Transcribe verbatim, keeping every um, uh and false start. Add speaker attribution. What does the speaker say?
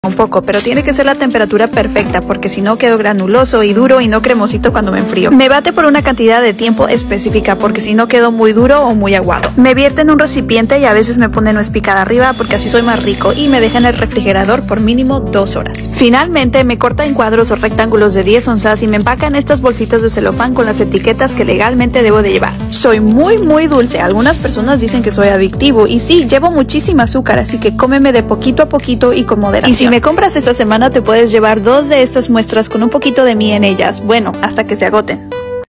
Speaker 1: un poco, pero tiene que ser la temperatura perfecta porque si no quedo granuloso y duro y no cremosito cuando me enfrío. Me bate por una cantidad de tiempo específica porque si no quedo muy duro o muy aguado. Me vierte en un recipiente y a veces me pone nuez picada arriba porque así soy más rico y me deja en el refrigerador por mínimo dos horas. Finalmente me corta en cuadros o rectángulos de diez onzas y me empaca en estas bolsitas de celofán con las etiquetas que legalmente debo de llevar. Soy muy muy dulce, algunas personas dicen que soy adictivo y sí, llevo muchísima azúcar, así que cómeme de poquito a poquito y con moderación. Y si me compras esta semana te puedes llevar dos de estas muestras con un poquito de mí en ellas, bueno, hasta que se agoten.